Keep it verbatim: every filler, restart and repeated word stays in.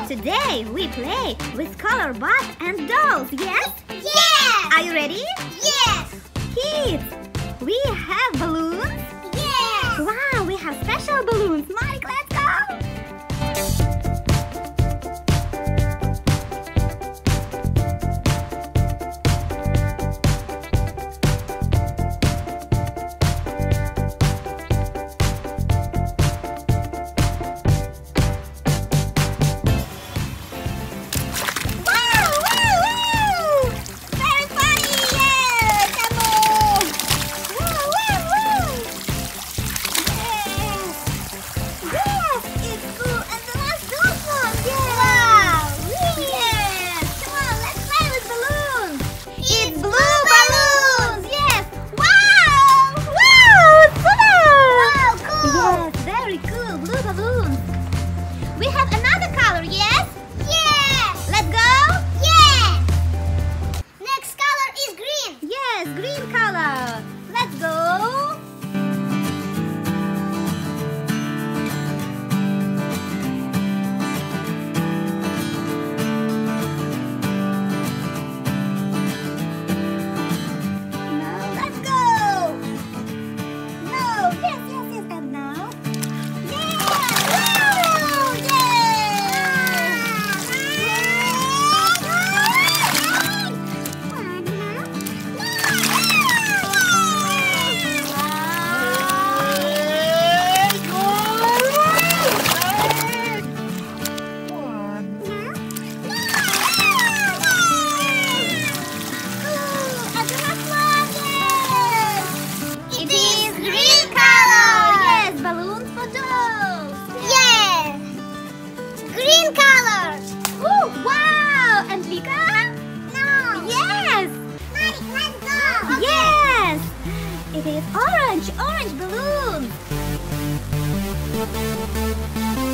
Today we play with color bots and dolls, yes? Yes! Are you ready? Yes! Kids, we have balloons? Yes! Wow, we have special balloons. Mike, let's go! We have another color, yes? Yes! Let's go? Yes! Next color is green. Yes, green color. Let's go. Now let's go. No, yes, yes, yes, and now. Green color. Oh, wow! And Vika? No. Yes! Nice, let's go. Okay. Yes! It is orange, orange balloon.